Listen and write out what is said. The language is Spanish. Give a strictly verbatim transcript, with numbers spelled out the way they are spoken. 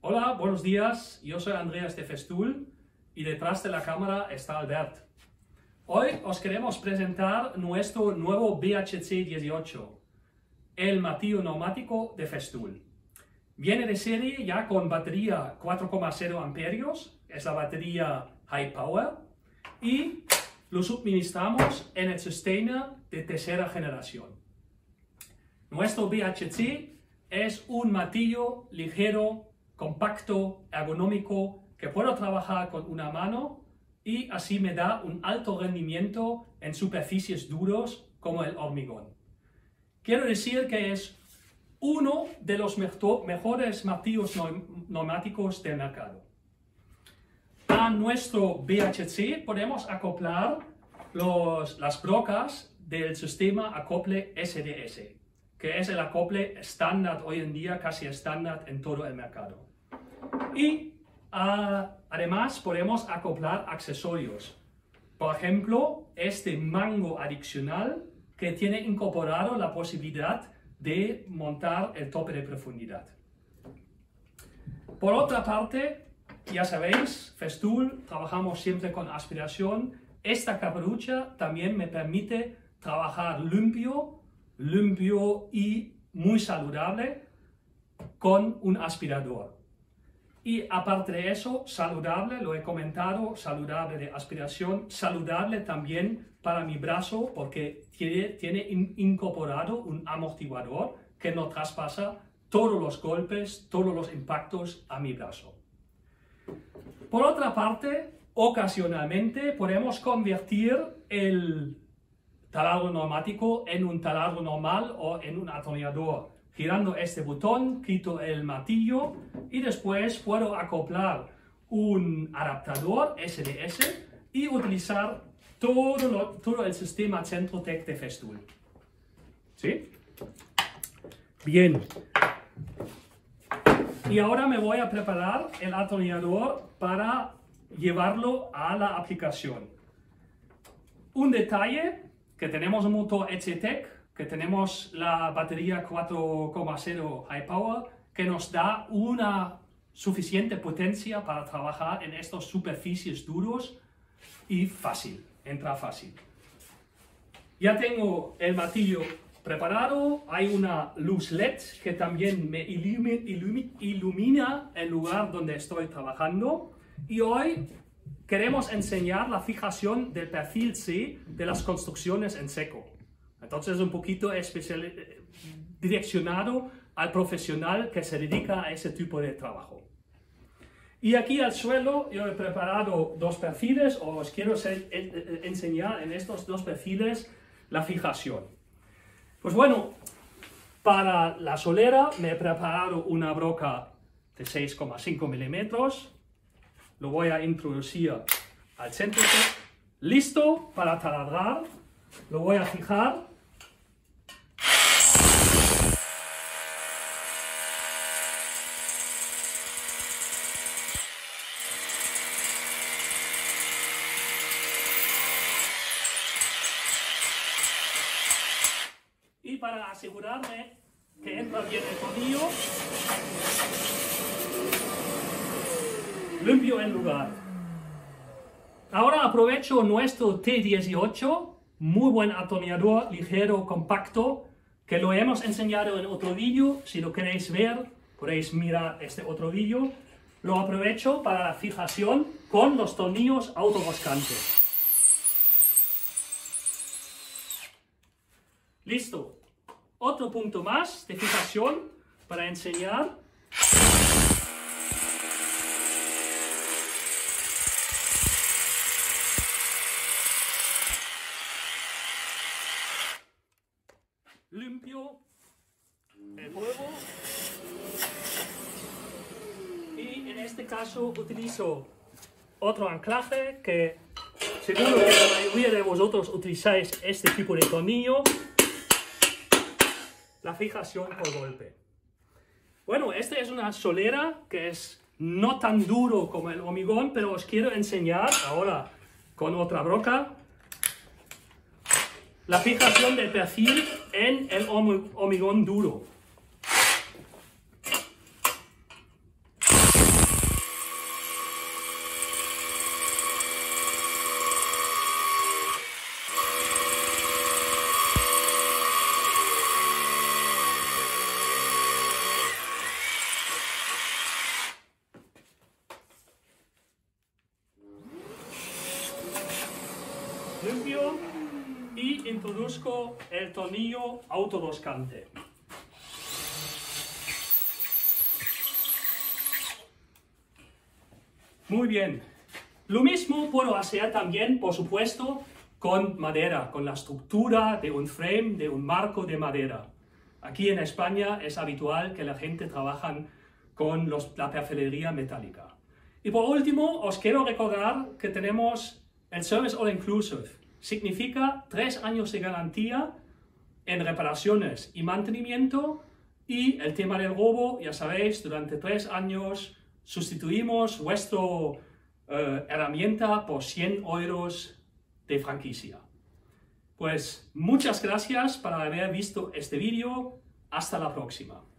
Hola, buenos días. Yo soy Andreas de Festool y detrás de la cámara está Albert. Hoy os queremos presentar nuestro nuevo B H C dieciocho, el martillo neumático de Festool. Viene de serie ya con batería cuatro coma cero amperios, es la batería High Power, y lo suministramos en el Sustainer de tercera generación. Nuestro B H C es un martillo ligero, compacto, ergonómico, que puedo trabajar con una mano y así me da un alto rendimiento en superficies duros como el hormigón. Quiero decir que es uno de los mejores martillos neumáticos del mercado. A nuestro B H C podemos acoplar los, las brocas del sistema acople S D S, que es el acople estándar hoy en día, casi estándar en todo el mercado. Y uh, además podemos acoplar accesorios. Por ejemplo, este mango adicional que tiene incorporado la posibilidad de montar el tope de profundidad. Por otra parte, ya sabéis, Festool trabajamos siempre con aspiración. Esta capucha también me permite trabajar limpio, limpio y muy saludable con un aspirador. Y aparte de eso, saludable, lo he comentado, saludable de aspiración, saludable también para mi brazo porque tiene, tiene in, incorporado un amortiguador que no traspasa todos los golpes, todos los impactos a mi brazo. Por otra parte, ocasionalmente podemos convertir el taladro neumático en un taladro normal o en un atornillador. Girando este botón, quito el martillo y después puedo acoplar un adaptador S D S y utilizar todo, lo, todo el sistema Centrotec de Festool. ¿Sí? Bien. Y ahora me voy a preparar el atornillador para llevarlo a la aplicación. Un detalle, que tenemos un motor ECTEC, que tenemos la batería cuatro coma cero High Power, que nos da una suficiente potencia para trabajar en estas superficies duros y fácil, entra fácil. Ya tengo el martillo preparado, hay una luz L E D que también me ilumina, ilumina, ilumina el lugar donde estoy trabajando, y hoy queremos enseñar la fijación del perfil C de las construcciones en seco. Entonces es un poquito especial, direccionado al profesional que se dedica a ese tipo de trabajo. Y aquí al suelo yo he preparado dos perfiles, o os quiero enseñar en estos dos perfiles la fijación. Pues bueno, para la solera me he preparado una broca de seis coma cinco milímetros. Lo voy a introducir al centro. Listo para taladrar. Lo voy a fijar. Y para asegurarme que entra bien el tornillo, limpio el lugar. Ahora aprovecho nuestro T dieciocho, muy buen atornillador, ligero, compacto, que lo hemos enseñado en otro vídeo. Si lo queréis ver, podéis mirar este otro vídeo. Lo aprovecho para la fijación con los tornillos autorroscantes. Listo. Otro punto más de fijación para enseñar. Limpio el huevo. Y en este caso utilizo otro anclaje que seguro que la mayoría de vosotros utilizáis este tipo de tornillo. La fijación por golpe. Bueno, esta es una solera que es no tan duro como el hormigón, pero os quiero enseñar ahora con otra broca la fijación del perfil en el hormigón duro. limpio y introduzco el tornillo autorroscante. Muy bien. Lo mismo puedo hacer también, por supuesto, con madera, con la estructura de un frame, de un marco de madera. Aquí en España es habitual que la gente trabaje con los, la perfilería metálica. Y por último, os quiero recordar que tenemos el Service All Inclusive. Significa tres años de garantía en reparaciones y mantenimiento, y el tema del robo, ya sabéis, durante tres años sustituimos vuestra uh, herramienta por cien euros de franquicia. Pues muchas gracias por haber visto este vídeo. Hasta la próxima.